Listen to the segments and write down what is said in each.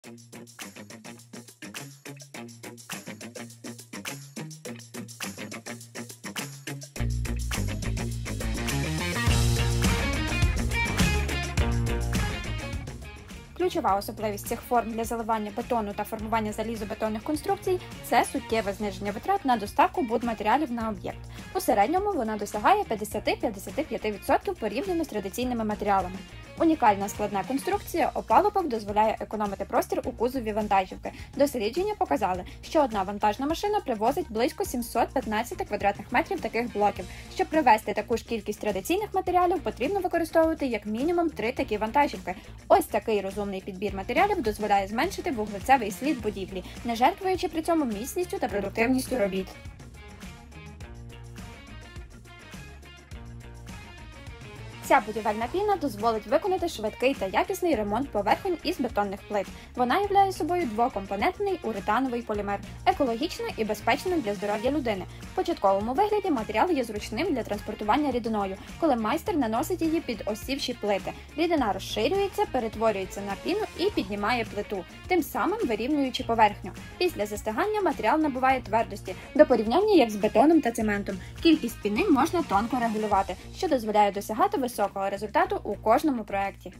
Ключова особливість цих форм для заливання бетону та формування залізобетонних конструкцій – це суттєве зниження витрат на доставку будматеріалів на об'єкт. У середньому вона досягає 50-55% порівняно з традиційними матеріалами. Унікальна складна конструкція опалубок дозволяє економити простір у кузові вантажівки. Дослідження показали, що одна вантажна машина привозить близько 715 квадратних метрів таких блоків. Щоб привезти таку ж кількість традиційних матеріалів, потрібно використовувати як мінімум 3 такі вантажівки. Ось такий розумний підбір матеріалів дозволяє зменшити вуглецевий слід будівлі, не жертвуючи при цьому міцністю та продуктивністю робіт. Ця будівельна піна дозволить виконати швидкий та якісний ремонт поверхонь із бетонних плит. Вона являє собою двокомпонентний уретановий полімер, екологічно і безпечно для здоров'я людини. В початковому вигляді матеріал є зручним для транспортування рідиною, коли майстер наносить її під осівші плити. Рідина розширюється, перетворюється на піну і піднімає плиту, тим самим вирівнюючи поверхню. Після застигання матеріал набуває твердості, до порівняння як з бетоном та цементом. Кількість піни можна тонко регулювати, що дозволяє досягати високого результату у кожному проєкті.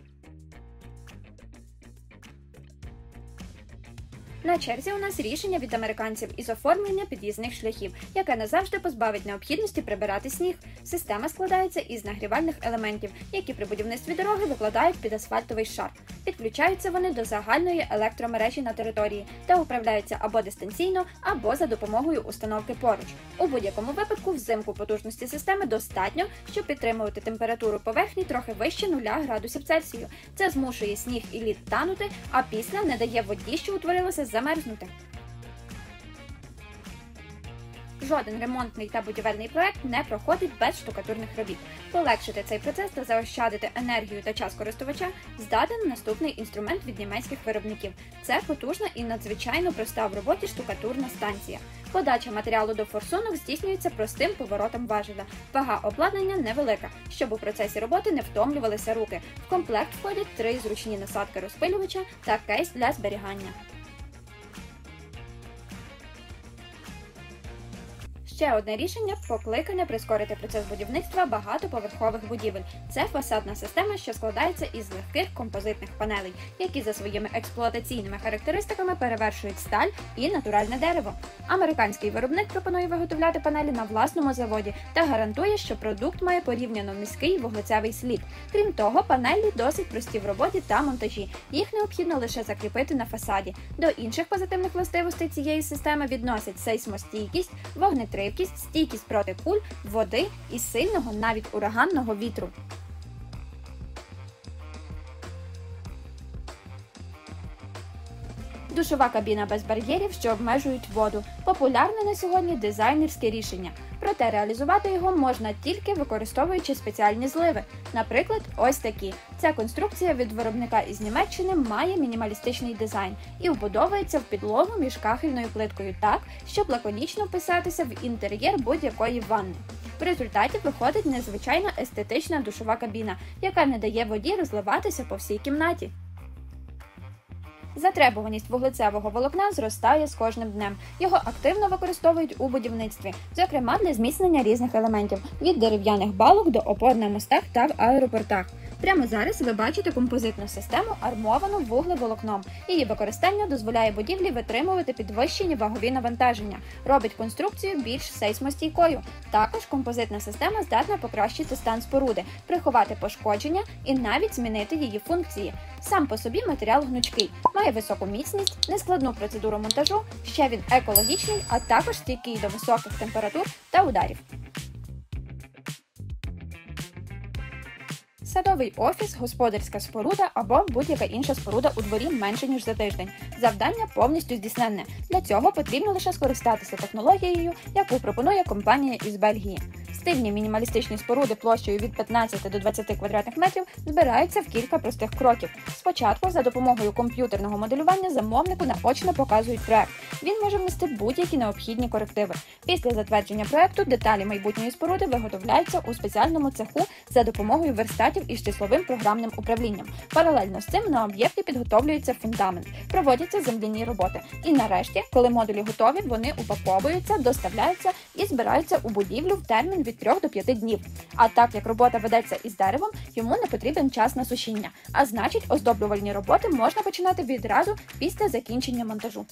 На черзі у нас рішення від американців із оформлення під'їзних шляхів, яке назавжди позбавить необхідності прибирати сніг. Система складається із нагрівальних елементів, які при будівництві дороги викладають під асфальтовий шар. Підключаються вони до загальної електромережі на території та управляються або дистанційно, або за допомогою установки поруч. У будь-якому випадку взимку потужності системи достатньо, щоб підтримувати температуру поверхні трохи вище 0 градусів Цельсію. Це змушує сніг і лід танути, а після не дає воді, що утворилося, замерзнути. Жоден ремонтний та будівельний проект не проходить без штукатурних робіт. Полегшити цей процес та заощадити енергію та час користувача здатен наступний інструмент від німецьких виробників. Це потужна і надзвичайно проста в роботі штукатурна станція. Подача матеріалу до форсунок здійснюється простим поворотом важеля. Вага обладнання невелика, щоб у процесі роботи не втомлювалися руки. В комплект входять 3 зручні насадки розпилювача та кейс для зберігання. Ще одне рішення покликане прискорити процес будівництва багатоповерхових будівель. Це фасадна система, що складається із легких композитних панелей, які за своїми експлуатаційними характеристиками перевершують сталь і натуральне дерево. Американський виробник пропонує виготовляти панелі на власному заводі та гарантує, що продукт має порівняно низький вуглецевий слід. Крім того, панелі досить прості в роботі та монтажі. Їх необхідно лише закріпити на фасаді. До інших позитивних властивостей цієї системи відносять сейсмостійкість, вогнетривкість, стійкість проти куль, води і сильного, навіть ураганного вітру. Душова кабіна без бар'єрів, що обмежують воду. Популярне на сьогодні дизайнерське рішення. Проте реалізувати його можна тільки використовуючи спеціальні зливи. Наприклад, ось такі. Ця конструкція від виробника із Німеччини має мінімалістичний дизайн і вбудовується в підлогу між кахельною плиткою так, щоб лаконічно вписатися в інтер'єр будь-якої ванни. В результаті виходить незвичайна естетична душова кабіна, яка не дає воді розливатися по всій кімнаті. Затребуваність вуглецевого волокна зростає з кожним днем. Його активно використовують у будівництві, зокрема для зміцнення різних елементів – від дерев'яних балок до опор на мостах та в аеропортах. Прямо зараз ви бачите композитну систему, армовану вуглеволокном. Її використання дозволяє будівлі витримувати підвищені вагові навантаження, робить конструкцію більш сейсмостійкою. Також композитна система здатна покращити стан споруди, приховати пошкодження і навіть змінити її функції. Сам по собі матеріал гнучкий, має високу міцність, нескладну процедуру монтажу, ще він екологічний, а також стійкий до високих температур та ударів. Садовий офіс, господарська споруда або будь-яка інша споруда у дворі менше, ніж за тиждень. Завдання повністю здійсненне. Для цього потрібно лише скористатися технологією, яку пропонує компанія із Бельгії. Стильні мінімалістичні споруди площею від 15 до 20 квадратних метрів збираються в кілька простих кроків. Спочатку за допомогою комп'ютерного моделювання замовнику наочно показують проект. Він може внести будь-які необхідні корективи. Після затвердження проекту деталі майбутньої споруди виготовляються у спеціальному цеху за допомогою верстатів із числовим програмним управлінням. Паралельно з цим на об'єкті підготовлюється фундамент, проводяться земляні роботи. І нарешті, коли модулі готові, вони упаковуються, доставляються і збираються у будівлю в термін від 3 до 5 днів. А так як робота ведеться із деревом, йому не потрібен час на сушіння. А значить, оздоблювальні роботи можна починати відразу після закінчення монтажу.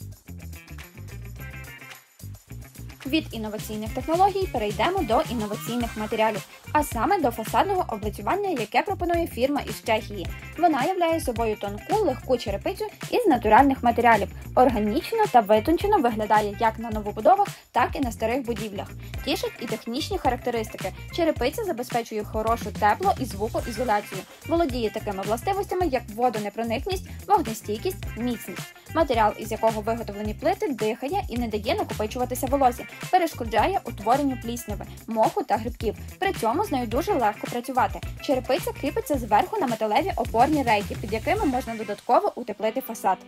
Від інноваційних технологій перейдемо до інноваційних матеріалів, а саме до фасадного облицювання, яке пропонує фірма із Чехії. Вона являє собою тонку, легку черепицю із натуральних матеріалів. Органічно та витончено виглядає як на новобудовах, так і на старих будівлях. Тішать і технічні характеристики. Черепиця забезпечує хорошу тепло- і звукоізоляцію. Володіє такими властивостями, як водонепроникність, вогнестійкість, міцність. Матеріал, із якого виготовлені плити, дихає і не дає накопичуватися волосі, перешкоджає утворенню плісняви, моху та грибків. При цьому з нею дуже легко працювати. Черепиця кріпиться зверху на металеві опорні рейки, під якими можна додатково утеплити фасад.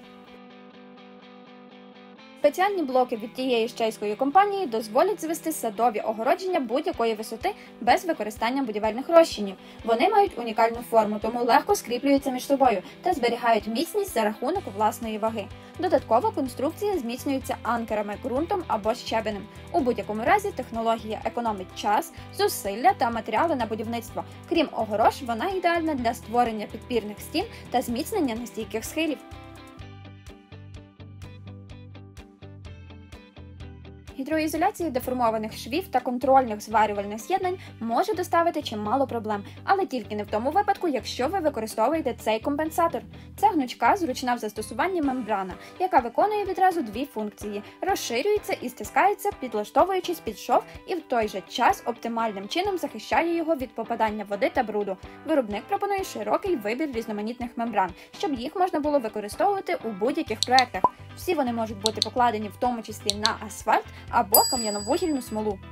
Спеціальні блоки від тієї ж чеської компанії дозволять звести садові огородження будь-якої висоти без використання будівельних розчинів. Вони мають унікальну форму, тому легко скріплюються між собою та зберігають міцність за рахунок власної ваги. Додатково конструкція зміцнюється анкерами, ґрунтом або щебенем. У будь-якому разі технологія економить час, зусилля та матеріали на будівництво. Крім огорож, вона ідеальна для створення підпірних стін та зміцнення нестійких схилів. Гідроізоляція деформованих швів та контрольних зварювальних з'єднань може доставити чимало проблем, але тільки не в тому випадку, якщо ви використовуєте цей компенсатор. Це гнучка, зручна в застосуванні мембрана, яка виконує відразу дві функції – розширюється і стискається, підлаштовуючись під шов, і в той же час оптимальним чином захищає його від попадання води та бруду. Виробник пропонує широкий вибір різноманітних мембран, щоб їх можна було використовувати у будь-яких проєктах. Всі вони можуть бути покладені в тому числі на асфальт або кам'яновугільну смолу.